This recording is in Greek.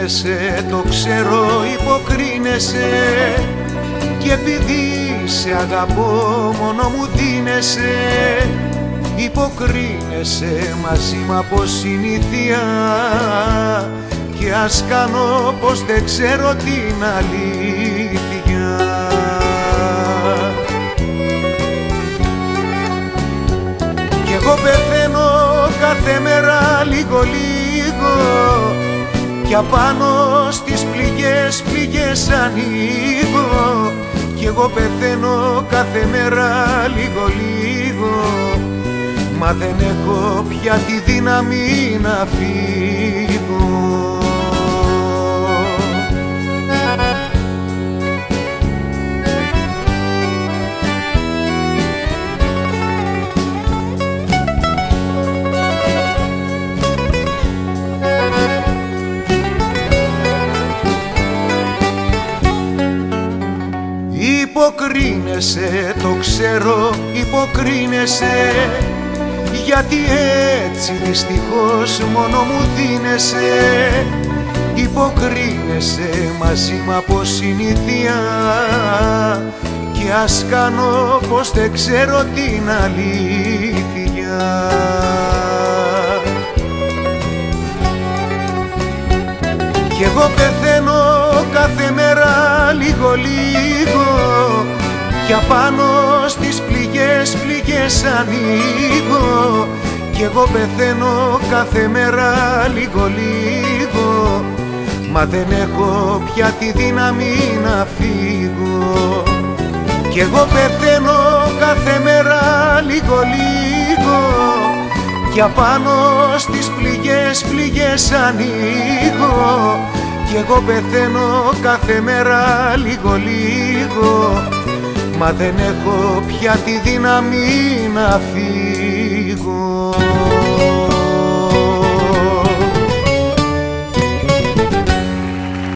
Υποκρίνεσαι, το ξέρω, υποκρίνεσαι, κι επειδή σε αγαπώ μόνο μου δίνεσαι. Υποκρίνεσαι μαζί μου από συνήθεια, και ας κάνω πως δεν ξέρω την αλήθεια. Κι εγώ πεθαίνω κάθε μέρα λίγο λίγο, κι απάνω στις πληγές ανοίγω. Κι εγώ πεθαίνω κάθε μέρα λίγο λίγο, μα δεν έχω πια τη δύναμη να φύγω. Υποκρίνεσαι, το ξέρω, υποκρίνεσαι, γιατί έτσι δυστυχώς μόνο μου δίνεσαι. Υποκρίνεσαι μαζί μου από συνήθεια, και ας κάνω πως δεν ξέρω την αλήθεια. Κι εγώ πεθαίνω κάθε μέρα λίγο λίγο, κι απάνω στις πληγές ανοίγω. Κι εγώ πεθαίνω κάθε μέρα λίγο λίγο, μα δεν έχω πια τη δύναμη να φύγω. Κι εγώ πεθαίνω κάθε μέρα λίγο λίγο, κι απάνω στις πληγές ανοίγω. Κι εγώ πεθαίνω κάθε μέρα λίγο λίγο, μα δεν έχω πια τη δύναμη να φύγω.